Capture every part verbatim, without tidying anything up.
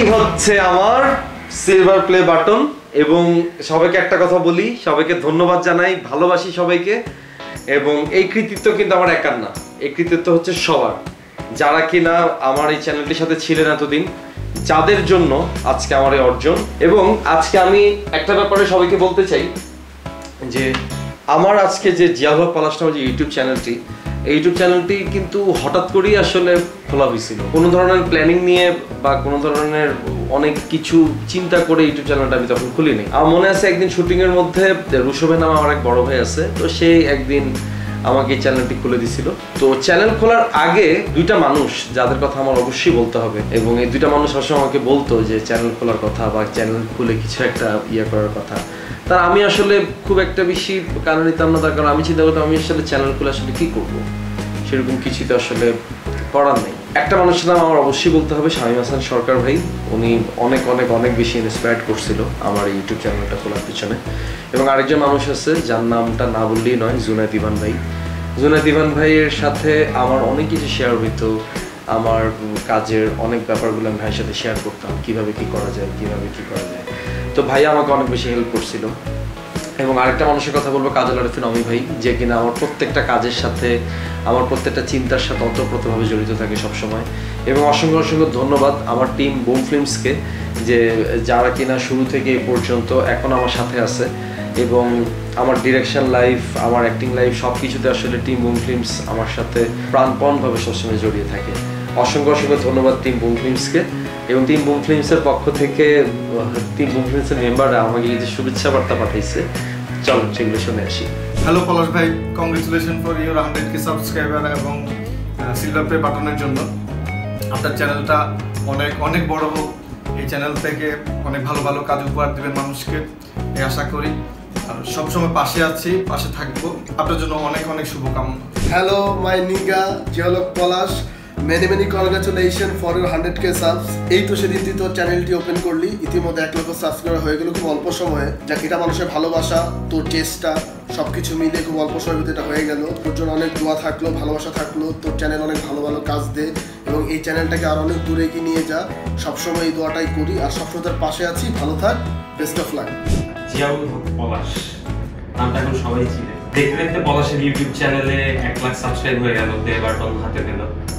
হচ্ছে আমার silver play button এবং সবাইকে একটা কথা বলি, সবাইকে ধন্যবাদ জানাই, ভালোবাসি সবাইকে। এবং এই কৃতিত্ব কিন্তু আমার একার না, এই কৃতিত্ব হচ্ছে সবার, যারা কিনা আমার এই চ্যানেলটির সাথে ছিলেন এতদিন, যাদের জন্য আজকে আমার এই অর্জন। এবং আজকে আমি একটা ব্যাপারে সবাইকে বলতে চাই যে আমার আজকে যে জিয়াউল হক পলাশ নামের যে ইউটিউব চ্যানেলটি, এই ইউটিউব চ্যানেলটি কিন্তু হঠাৎ করেই আসলে খোলা হয়েছিল। কোনো ধরনের প্ল্যানিং নিয়ে বা কোনো ধরনের অনেক কিছু চিন্তা করে ইউটিউব চ্যানেলটা আমি তখন খুলিনি। আমার মনে আছে একদিন শুটিংয়ের মধ্যে রুশোভের নামে আমার এক বড় ভাই আছে, তো সেই একদিন আমাকে এই চ্যানেলটি খুলে দিছিল। তো চ্যানেল খোলার আগে দুইটা মানুষ যাদের কথা আমার অবশ্যই বলতে হবে, এবং এই দুইটা মানুষ সবসময় আমাকে বলতো যে চ্যানেল খোলার কথা বা চ্যানেল খুলে কিছু একটা ইয়ে করার কথা। তার আমি আসলে খুব একটা বেশি কানে নিতাম না, তার কারণ আমি চিন্তা করতাম আমি আসলে চ্যানেল খুলে আসলে কি করবো, সেরকম কিছুই তো আসলে করার নেই। একটা মানুষের নাম আমার অবশ্যই বলতে হবে, শামীম হাসান সরকার ভাই। উনি অনেক অনেক অনেক বেশি ইন্সপায়ার্ড করছিল আমার ইউটিউব চ্যানেলটা খোলার পিছনে। এবং আরেকজন মানুষ আছে যার নামটা না বললেই নয়, জুনায়েদ ইভান ভাই। জুনায়েদ ইভান ভাইয়ের সাথে আমার অনেক কিছু শেয়ার হইতো, আমার কাজের অনেক ব্যাপারগুলো আমি ভাইয়ের সাথে শেয়ার করতাম, কিভাবে কি করা যায় কিভাবে কি করা যায়। তো ভাই আমাকে অনেক বেশি হেল্প করছিল। এবং আরেকটা মানুষের কথা বলবো, কাজল আরিফিন অমি ভাই, যে কিনা আমার প্রত্যেকটা কাজের সাথে, আমার প্রত্যেকটা চিন্তার সাথে ওতপ্রোতভাবে জড়িত থাকে সবসময়। এবং অসংখ্য অসংখ্য ধন্যবাদ আমার টিম বুম ফিল্মসকে, যে যারা কিনা শুরু থেকে এই পর্যন্ত এখন আমার সাথে আছে। এবং আমার ডিরেকশন লাইফ, আমার অ্যাক্টিং লাইফ সব কিছুতে আসলে টিম বুম ফিল্মস আমার সাথে প্রাণপণভাবে সবসময় জড়িয়ে থাকে। অসংখ্য অসংখ্য ধন্যবাদ টিম বুম ফিল্মসকে। এবং টিম বুম ফিল্মসের পক্ষ থেকে টিম বুম ফিল্মসের মেম্বাররা আমাকে যে শুভেচ্ছা বার্তা পাঠাইছে, চলুন সেগুলো শুনে আসি। হ্যালো পলাশ ভাই, congratulation for your hundred K subscriber এবং সিলভার প্লে বাটনের জন্য। আপনার চ্যানেলটা অনেক অনেক বড় হোক, এই চ্যানেল থেকে অনেক ভালো ভালো কাজ উপহার দেবেন মানুষকে, এই আশা করি। আর সবসময় পাশে আছি, পাশে থাকবো। আপনার জন্য অনেক অনেক শুভকামনা। হ্যালো মাই নিগা Ziaul Haque Palash, many many congratulation for your hundred K subs. এই তো সেদিন তুই তোর চ্যানেলটি ওপেন করলি, ইতিমধ্যে এক লক্ষ সাবস্ক্রাইবার হয়ে গেল খুব অল্প সময়ে। যা এটা মানুষের ভালোবাসা, তোর চেষ্টা সবকিছু মিলে খুব অল্প সময়ের ভিতরে এটা হয়ে গেল। তোর জন্য অনেক দোয়া থাকলো, ভালোবাসা থাকলো। তোর চ্যানেল অনেক ভালো ভালো কাজ দে এবং এই চ্যানেলটাকে আর অনেক দূরে এগিয়ে নিয়ে যা। সবসময় এই দোয়াটাই করি, আর সবসময় তোর পাশে আছি। ভালো থাক, best of luck. Ziaul Haque Palash নামটা এখন সবাই চিনে। দেখতে দেখতে পলাশের ইউটিউব চ্যানেলে এক লাখ সাবস্ক্রাইব হয়ে গেল, প্লে বাটন হাতে পেল।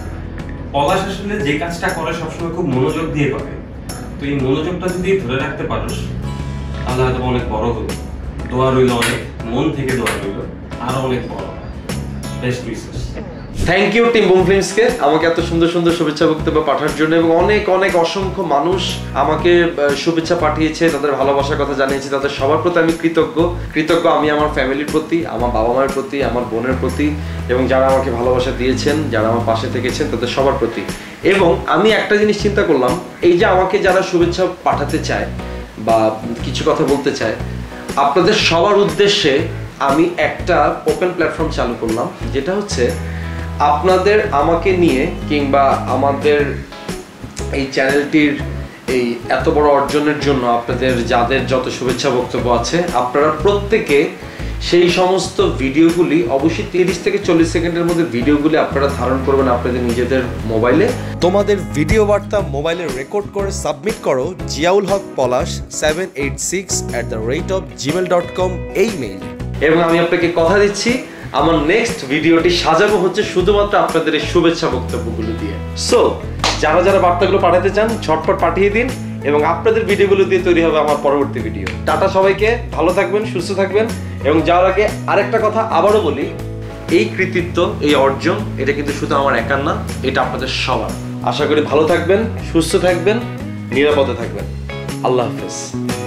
পলাশ আসলে যে কাজটা করে সবসময় খুব মনোযোগ দিয়ে করে, তো এই মনোযোগটা যদি ধরে রাখতে পারোস তাহলে হয়তো অনেক বড় হলো। দোয়া রইল, অনেক মন থেকে দোয়া রইল, আরো অনেক বড়। Best wishes. Thank you team boom ফিল্মসকে আমাকে এত সুন্দর সুন্দর শুভেচ্ছা বক্তব্য পাঠার জন্য। এবং অনেক অনেক অসংখ্য মানুষ আমাকে শুভেচ্ছা পাঠিয়েছে, তাদের ভালোবাসার কথা জানিয়েছে, তাদের সবার প্রতি আমি কৃতজ্ঞ কৃতজ্ঞ আমি আমার ফ্যামিলির প্রতি, আমার বাবা মায়ের প্রতি, আমার বোনের প্রতি, এবং যারা আমাকে ভালোবাসা দিয়েছেন, যারা আমার পাশে থেকেছেন, তাদের সবার প্রতি। এবং আমি একটা জিনিস চিন্তা করলাম, এই যে আমাকে যারা শুভেচ্ছা পাঠাতে চায় বা কিছু কথা বলতে চায়, আপনাদের সবার উদ্দেশ্যে আমি একটা ওপেন প্ল্যাটফর্ম চালু করলাম, যেটা হচ্ছে আপনাদের আমাকে নিয়ে কিংবা আমাদের এই চ্যানেলটির এই এত বড় অর্জনের জন্য আপনাদের যাদের যত শুভেচ্ছা বক্তব্য আছে, আপনারা প্রত্যেকে সেই সমস্ত ভিডিওগুলি অবশ্যই তিরিশ থেকে চল্লিশ সেকেন্ডের মধ্যে ভিডিওগুলি আপনারা ধারণ করবেন আপনাদের নিজেদের মোবাইলে। তোমাদের ভিডিও বার্তা মোবাইলে রেকর্ড করে সাবমিট করো Ziaul Haque Palash seven eight six at the rate of Gmail dot com এই মেইলে। এবং আমি আপনাকে কথা দিচ্ছি, আমার নেক্সট ভিডিওটি সাজাবো হচ্ছে শুধুমাত্র আপনাদের এই শুভেচ্ছা বক্তব্যগুলো দিয়ে। সো যারা যারা বার্তাগুলো পাঠাতে চান ঝটপট পাঠিয়ে দিন, এবং আপনাদের ভিডিওগুলো দিয়ে তৈরি হবে আমার পরবর্তী ভিডিও। টাটা সবাইকে, ভালো থাকবেন, সুস্থ থাকবেন। এবং যাওয়ার আগে আরেকটা কথা আবারও বলি, এই কৃতিত্ব, এই অর্জন, এটা কিন্তু শুধু আমার একার না, এটা আপনাদের সবার। আশা করি ভালো থাকবেন, সুস্থ থাকবেন, নিরাপদে থাকবেন। আল্লাহ হাফেজ।